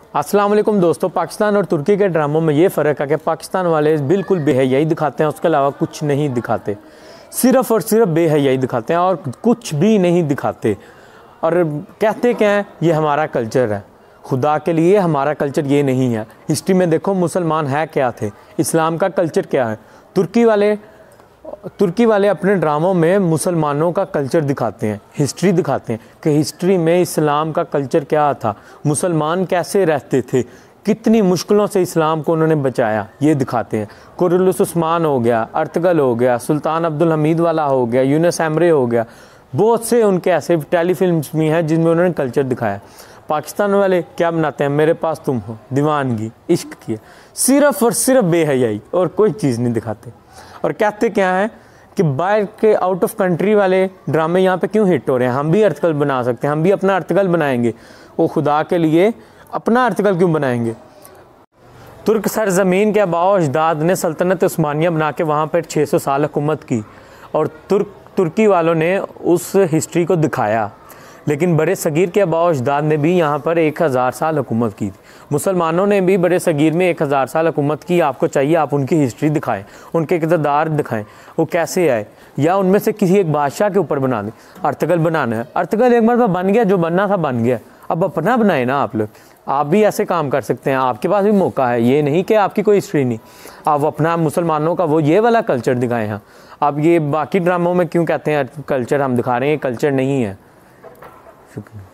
अस्सलाम वालेकुम दोस्तों। पाकिस्तान और तुर्की के ड्रामों में ये फ़र्क है कि पाकिस्तान वाले बिल्कुल बेहयाई दिखाते हैं, उसके अलावा कुछ नहीं दिखाते, सिर्फ़ और सिर्फ बेहयाई दिखाते हैं और कुछ भी नहीं दिखाते। और कहते क्या हैं, ये हमारा कल्चर है। खुदा के लिए हमारा कल्चर ये नहीं है। हिस्ट्री में देखो मुसलमान है क्या थे, इस्लाम का कल्चर क्या है। तुर्की वाले अपने ड्रामों में मुसलमानों का कल्चर दिखाते हैं, हिस्ट्री दिखाते हैं कि हिस्ट्री में इस्लाम का कल्चर क्या था, मुसलमान कैसे रहते थे, कितनी मुश्किलों से इस्लाम को उन्होंने बचाया, ये दिखाते हैं। कुरुलुस उस्मान हो गया, अर्तगल हो गया, सुल्तान अब्दुल हमीद वाला हो गया, यूनुस एमरे हो गया, बहुत से उनके ऐसे टेलीफिल्म्स भी हैं जिनमें उन्होंने कल्चर दिखाया। पाकिस्तान वाले क्या बनाते हैं, मेरे पास तुम हो, दीवानगी, इश्क की, सिर्फ़ और सिर्फ बेहयाई और कोई चीज़ नहीं दिखाते। और कहते क्या है कि बाहर के आउट ऑफ कंट्री वाले ड्रामे यहाँ पे क्यों हिट हो रहे हैं, हम भी अर्तगल बना सकते हैं, हम भी अपना अर्तगल बनाएंगे। वो खुदा के लिए अपना अर्तगल क्यों बनाएंगे। तुर्क सरजमीन के आबाओ अजदाद ने सल्तनत उस्मानिया बना के वहाँ पर 600 साल हुकूमत की और तुर्की वालों ने उस हिस्ट्री को दिखाया। लेकिन बड़े सगीर के आबाओ अजदाद ने भी यहाँ पर 1000 साल हुकूमत की थी। मुसलमानों ने भी बड़े सगीर में 1000 साल हुकूमत की। आपको चाहिए आप उनकी हिस्ट्री दिखाएं, उनके इक़्तिदार दिखाएं, वो कैसे आए, या उनमें से किसी एक बादशाह के ऊपर बना दें। अर्तगल बनाना है, अर्तगल एक बार बन गया, जो बनना था बन गया, अब अपना बनाए ना आप लोग। आप भी ऐसे काम कर सकते हैं, आपके पास भी मौका है, ये नहीं कि आपकी कोई हिस्ट्री नहीं। आप अपना मुसलमानों का वो ये वाला कल्चर दिखाएं। हाँ, आप ये बाकी ड्रामों में क्यों कहते हैं कल्चर हम दिखा रहे हैं, कल्चर नहीं है। शुक्रिया।